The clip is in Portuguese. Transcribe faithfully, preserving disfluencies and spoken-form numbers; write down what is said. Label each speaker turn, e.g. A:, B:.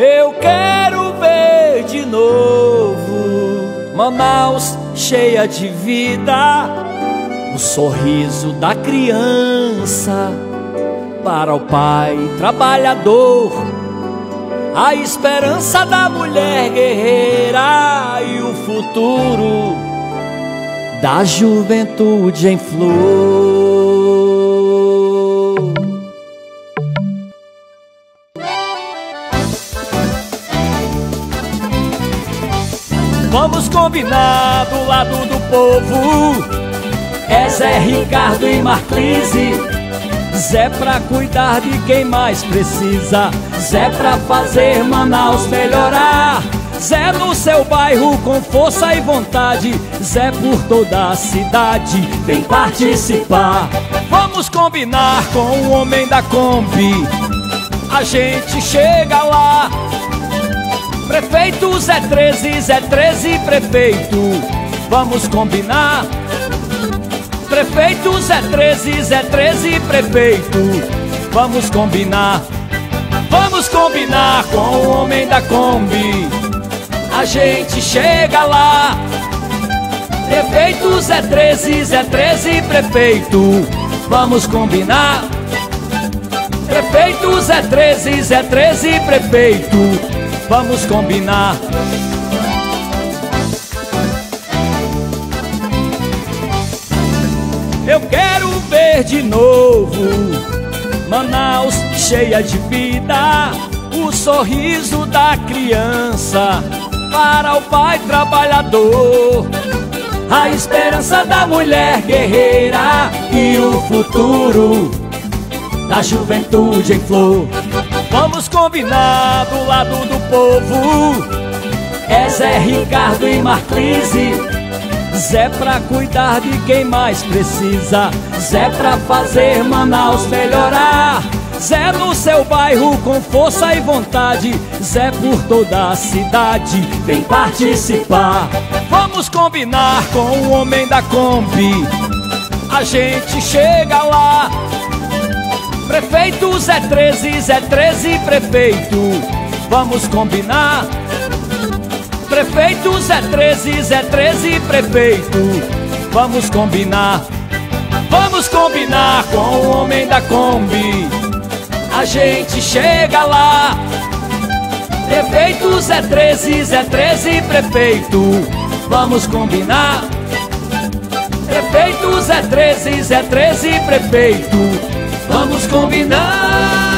A: Eu quero ver de novo Manaus cheia de vida, o sorriso da criança para o pai trabalhador, a esperança da mulher guerreira e o futuro da juventude em flor. Vamos combinar do lado do povo, é Zé Ricardo e Marclise. Zé pra cuidar de quem mais precisa, Zé pra fazer Manaus melhorar, Zé no seu bairro com força e vontade, Zé por toda a cidade vem participar. Vamos combinar com o homem da Kombi, a gente chega lá. Prefeito Zé treze, Zé treze prefeito, vamos combinar. Prefeito Zé treze, Zé treze prefeito, vamos combinar. Vamos combinar com o homem da Kombi, a gente chega lá. Prefeito Zé treze, Zé treze prefeito, vamos combinar. Prefeito Zé treze, Zé treze prefeito, vamos combinar. Eu quero ver de novo Manaus cheia de vida, o sorriso da criança para o pai trabalhador, a esperança da mulher guerreira e o futuro da juventude em flor. Vamos combinar do lado do povo, é Zé Ricardo e Marclise. Zé pra cuidar de quem mais precisa, Zé pra fazer Manaus melhorar, Zé no seu bairro com força e vontade, Zé por toda a cidade vem participar. Vamos combinar com o homem da Kombi, a gente chega lá. Prefeito Zé treze, Zé treze prefeito, vamos combinar. Prefeito Zé treze, Zé treze prefeito, vamos combinar. Vamos combinar com o homem da Kombi, a gente chega lá. Prefeito Zé treze, Zé treze prefeito, vamos combinar. Prefeito Zé treze, Zé treze prefeito, vamos combinar.